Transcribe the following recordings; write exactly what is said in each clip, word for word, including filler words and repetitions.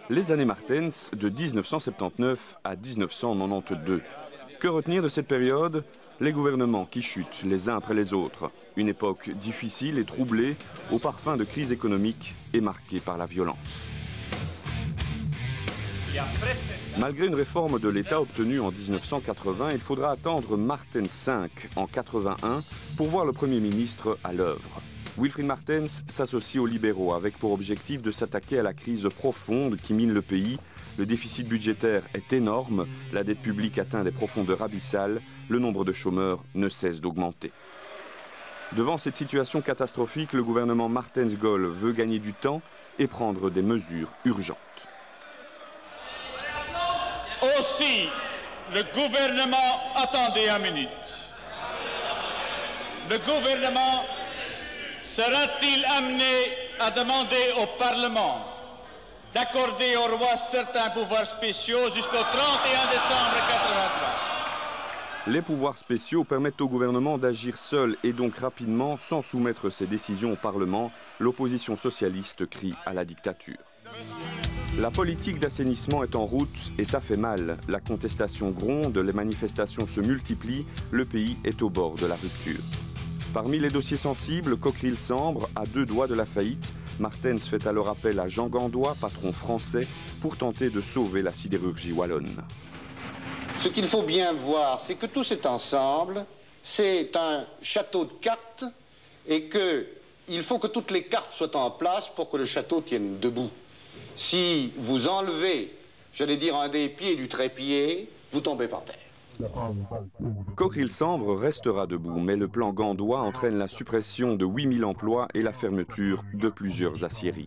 Les années Martens de mille neuf cent soixante-dix-neuf à mille neuf cent quatre-vingt-douze. Que retenir de cette période? Les gouvernements qui chutent les uns après les autres. Une époque difficile et troublée, au parfum de crise économique et marquée par la violence. Malgré une réforme de l'État obtenue en mille neuf cent quatre-vingts, il faudra attendre Martens cinq en quatre-vingt-un pour voir le Premier ministre à l'œuvre. Wilfried Martens s'associe aux libéraux avec pour objectif de s'attaquer à la crise profonde qui mine le pays. Le déficit budgétaire est énorme, la dette publique atteint des profondeurs abyssales, le nombre de chômeurs ne cesse d'augmenter. Devant cette situation catastrophique, le gouvernement Martens-Gaulle veut gagner du temps et prendre des mesures urgentes. Aussi, le gouvernement, attendez une minute. Le gouvernement sera-t-il amené à demander au Parlement d'accorder au roi certains pouvoirs spéciaux jusqu'au trente et un décembre mille neuf cent quatre-vingt-trois? Les pouvoirs spéciaux permettent au gouvernement d'agir seul et donc rapidement sans soumettre ses décisions au Parlement. L'opposition socialiste crie à la dictature. La politique d'assainissement est en route et ça fait mal. La contestation gronde, les manifestations se multiplient, le pays est au bord de la rupture. Parmi les dossiers sensibles, Cockerill-Sambre à deux doigts de la faillite. Martens fait alors appel à Jean Gandois, patron français, pour tenter de sauver la sidérurgie wallonne. Ce qu'il faut bien voir, c'est que tout cet ensemble, c'est un château de cartes et qu'il faut que toutes les cartes soient en place pour que le château tienne debout. Si vous enlevez, j'allais dire, un des pieds du trépied, vous tombez par terre. Cockerill-Sambre restera debout, mais le plan Gandois entraîne la suppression de huit mille emplois et la fermeture de plusieurs aciéries.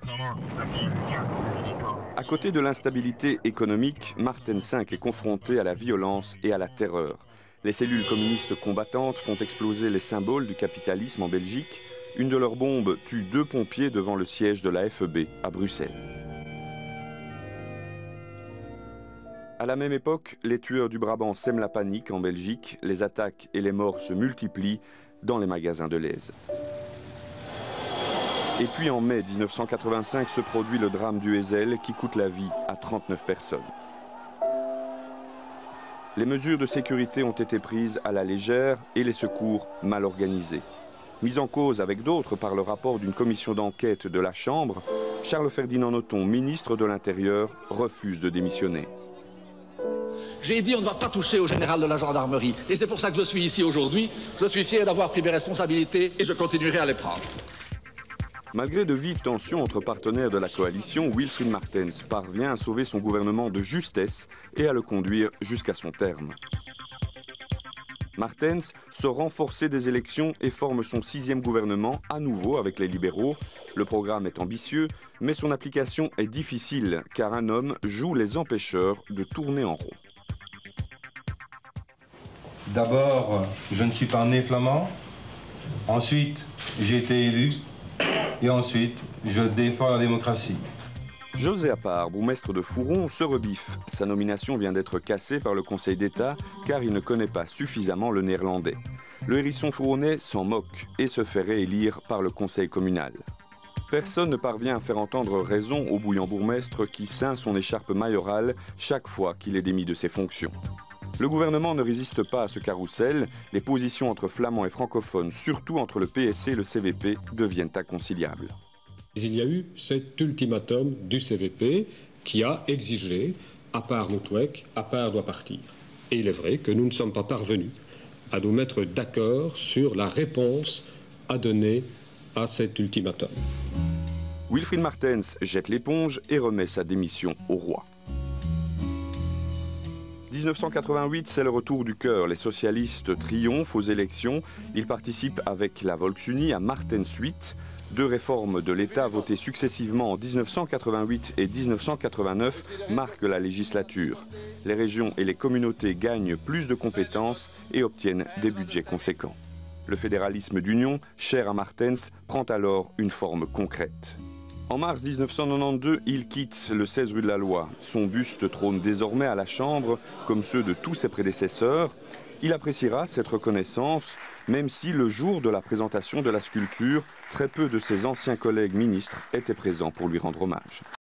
À côté de l'instabilité économique, Martens cinq est confronté à la violence et à la terreur. Les cellules communistes combattantes font exploser les symboles du capitalisme en Belgique. Une de leurs bombes tue deux pompiers devant le siège de la F E B à Bruxelles. À la même époque, les tueurs du Brabant sèment la panique en Belgique. Les attaques et les morts se multiplient dans les magasins de l'aise. Et puis en mai mille neuf cent quatre-vingt-cinq se produit le drame du Heysel qui coûte la vie à trente-neuf personnes. Les mesures de sécurité ont été prises à la légère et les secours mal organisés. Mis en cause avec d'autres par le rapport d'une commission d'enquête de la Chambre, Charles-Ferdinand Nothomb, ministre de l'Intérieur, refuse de démissionner. J'ai dit on ne va pas toucher au général de la gendarmerie. Et c'est pour ça que je suis ici aujourd'hui. Je suis fier d'avoir pris mes responsabilités et je continuerai à les prendre. Malgré de vives tensions entre partenaires de la coalition, Wilfried Martens parvient à sauver son gouvernement de justesse et à le conduire jusqu'à son terme. Martens sort renforcé des élections et forme son sixième gouvernement, à nouveau avec les libéraux. Le programme est ambitieux, mais son application est difficile, car un homme joue les empêcheurs de tourner en rond. D'abord, je ne suis pas né flamand. Ensuite, j'ai été élu. Et ensuite, je défends la démocratie. José Appart, bourgmestre de Fouron, se rebiffe. Sa nomination vient d'être cassée par le Conseil d'État car il ne connaît pas suffisamment le néerlandais. Le hérisson fouronnais s'en moque et se fait réélire par le Conseil communal. Personne ne parvient à faire entendre raison au bouillant bourgmestre qui ceint son écharpe mayorale chaque fois qu'il est démis de ses fonctions. Le gouvernement ne résiste pas à ce carrousel. Les positions entre flamands et francophones, surtout entre le P S C et le C V P, deviennent inconciliables. Il y a eu cet ultimatum du C V P qui a exigé Appart Moutouek, Appart doit partir. Et il est vrai que nous ne sommes pas parvenus à nous mettre d'accord sur la réponse à donner à cet ultimatum. Wilfried Martens jette l'éponge et remet sa démission au roi. mille neuf cent quatre-vingt-huit, c'est le retour du cœur. Les socialistes triomphent aux élections. Ils participent avec la Volksunie à Martens huit. Deux réformes de l'État votées successivement en mille neuf cent quatre-vingt-huit et mille neuf cent quatre-vingt-neuf marquent la législature. Les régions et les communautés gagnent plus de compétences et obtiennent des budgets conséquents. Le fédéralisme d'union, cher à Martens, prend alors une forme concrète. En mars mille neuf cent quatre-vingt-douze, il quitte le seize rue de la Loi. Son buste trône désormais à la Chambre, comme ceux de tous ses prédécesseurs. Il appréciera cette reconnaissance, même si le jour de la présentation de la sculpture, très peu de ses anciens collègues ministres étaient présents pour lui rendre hommage.